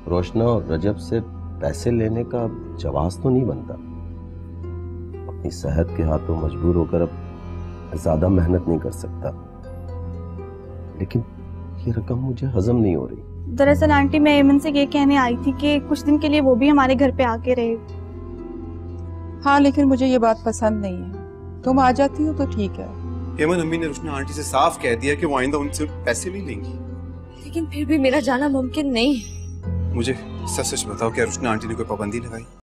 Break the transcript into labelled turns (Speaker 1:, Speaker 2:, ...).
Speaker 1: रोशना और रजब से पैसे लेने का जवाब तो नहीं बनता। अपनी सेहत के हाथों मजबूर होकर अब ज्यादा मेहनत नहीं कर सकता, लेकिन ये रकम मुझे हजम नहीं हो रही।
Speaker 2: दरअसल आंटी, मैं एमन से ये कहने आई थी कि कुछ दिन के लिए वो भी हमारे घर पे आके रहे।
Speaker 3: हाँ, लेकिन मुझे ये बात पसंद नहीं है। तुम आ जाती हो तो ठीक है।
Speaker 4: हेमन, अम्मी ने रोशना आंटी से साफ कह दिया कि वो आइंदा उनसे पैसे नहीं लेंगी।
Speaker 5: लेकिन फिर भी मेरा जाना मुमकिन नहीं है।
Speaker 4: मुझे सच सच बताओ, क्या रोशना आंटी ने कोई पाबंदी लगाई?